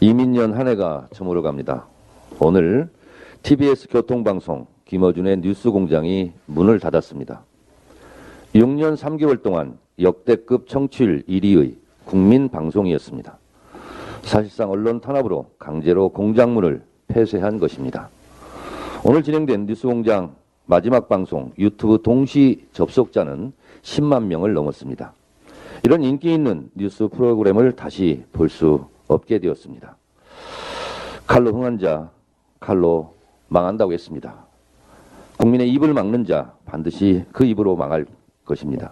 이민년 한 해가 저물어 갑니다. 오늘 TBS 교통방송 김어준의 뉴스공장이 문을 닫았습니다. 6년 3개월 동안 역대급 청취율 1위의 국민방송이었습니다. 사실상 언론 탄압으로 강제로 공장문을 폐쇄한 것입니다. 오늘 진행된 뉴스공장 마지막 방송 유튜브 동시 접속자는 10만 명을 넘었습니다. 이런 인기 있는 뉴스 프로그램을 다시 볼 수 없게 되었습니다. 칼로 흥한 자 칼로 망한다고 했습니다. 국민의 입을 막는 자 반드시 그 입으로 망할 것입니다.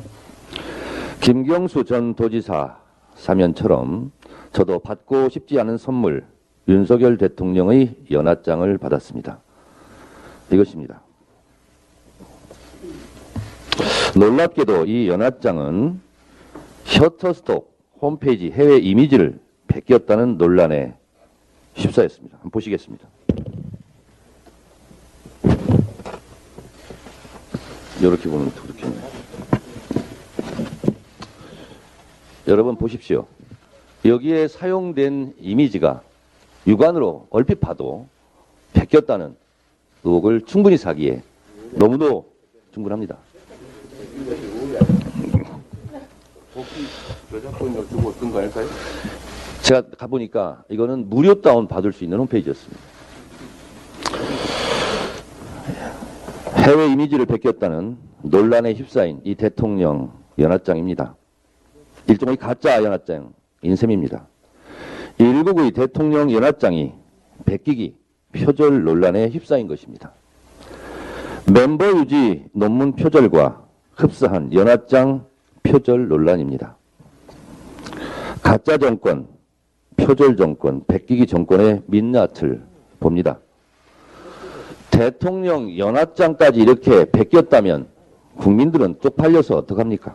김경수 전 도지사 사면처럼 저도 받고 싶지 않은 선물 윤석열 대통령의 연하장을 받았습니다. 이것입니다. 놀랍게도 이 연하장은 셔터스톡 홈페이지 해외 이미지를 베꼈다는 논란에 휩싸였습니다. 한번 보시겠습니다. 이렇게 보면 그렇겠네요. 여러분 보십시오. 여기에 사용된 이미지가 육안으로 얼핏 봐도 베꼈다는 의혹을 충분히 사기에 너무도 충분합니다. 저작권료 주고 어떤 거 할까요? 제가 가보니까 이거는 무료 다운 받을 수 있는 홈페이지였습니다. 해외 이미지를 베꼈다는 논란에 휩싸인 이 대통령 연하장입니다. 일종의 가짜 연하장인 셈입니다. 일국의 대통령 연하장이 베끼기 표절 논란에 휩싸인 것입니다. 멤버 유지 논문 표절과 흡사한 연하장 표절 논란입니다. 가짜 정권, 표절 정권, 베끼기 정권의 민낯을 봅니다. 대통령 연하장까지 이렇게 베꼈다면 국민들은 쪽팔려서 어떡합니까?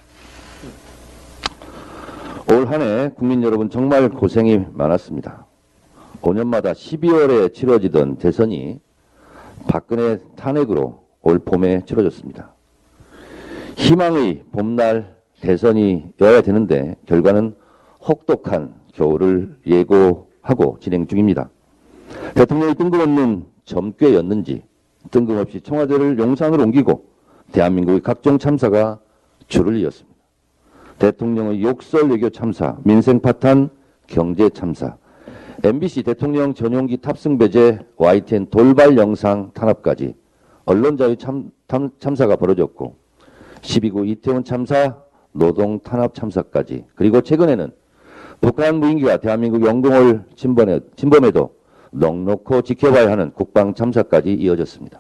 올 한 해 국민 여러분 정말 고생이 많았습니다. 5년마다 12월에 치러지던 대선이 박근혜 탄핵으로 올 봄에 치러졌습니다. 희망의 봄날 대선이어야 되는데 결과는 혹독한 겨울을 예고하고 진행 중입니다. 대통령이 뜬금없는 점괘였는지 뜬금없이 청와대를 용산으로 옮기고 대한민국의 각종 참사가 줄을 이었습니다. 대통령의 욕설 외교 참사, 민생 파탄, 경제 참사, MBC 대통령 전용기 탑승 배제, YTN 돌발 영상 탄압까지 언론 자유 참사가 벌어졌고 12구 이태원 참사, 노동 탄압 참사까지 그리고 최근에는 북한 무인기가 대한민국 영동을 침범해도 넉넉히 지켜봐야 하는 국방 참사까지 이어졌습니다.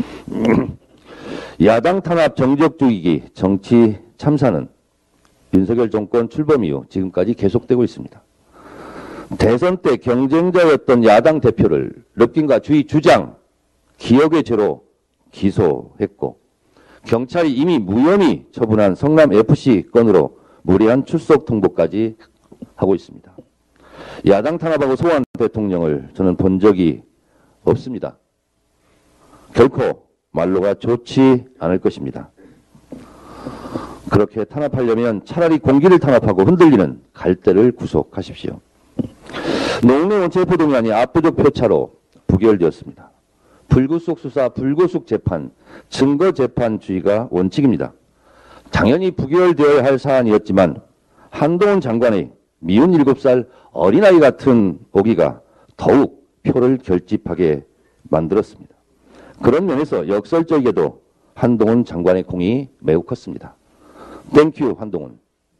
야당 탄압 정적 죽이기 정치 참사는 윤석열 정권 출범 이후 지금까지 계속되고 있습니다. 대선 때 경쟁자였던 야당 대표를 럽긴과 주의 주장, 기억의 죄로 기소했고 경찰이 이미 무혐의 처분한 성남FC 건으로 무리한 출석 통보까지 하고 있습니다. 야당 탄압하고 소환 대통령을 저는 본 적이 없습니다. 결코 말로가 좋지 않을 것입니다. 그렇게 탄압하려면 차라리 공기를 탄압하고 흔들리는 갈대를 구속하십시오. 농내 원체포동의안이 압도적 표차로 부결되었습니다. 불구속 수사, 불구속 재판, 증거재판주의가 원칙입니다. 당연히 부결되어야 할 사안이었지만 한동훈 장관의 미운 7살 어린아이 같은 오기가 더욱 표를 결집하게 만들었습니다. 그런 면에서 역설적이게도 한동훈 장관의 공이 매우 컸습니다. 땡큐 한동훈.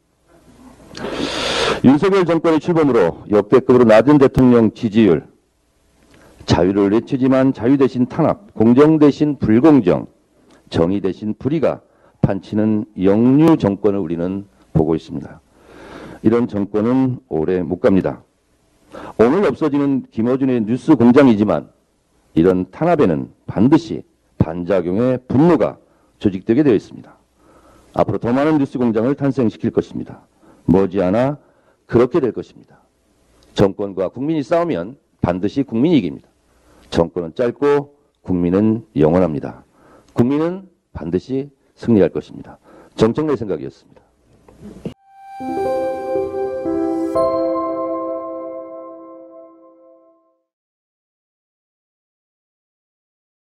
윤석열 정권의 출범으로 역대급으로 낮은 대통령 지지율, 자유를 외치지만 자유 대신 탄압, 공정 대신 불공정, 정의 대신 불의가 판치는 역류 정권을 우리는 보고 있습니다. 이런 정권은 오래 못 갑니다. 오늘 없어지는 김어준의 뉴스 공장이지만 이런 탄압에는 반드시 반작용의 분노가 조직되게 되어 있습니다. 앞으로 더 많은 뉴스 공장을 탄생시킬 것입니다. 머지않아 그렇게 될 것입니다. 정권과 국민이 싸우면 반드시 국민이 이깁니다. 정권은 짧고 국민은 영원합니다. 국민은 반드시 승리할 것입니다. 정청래 생각이었습니다.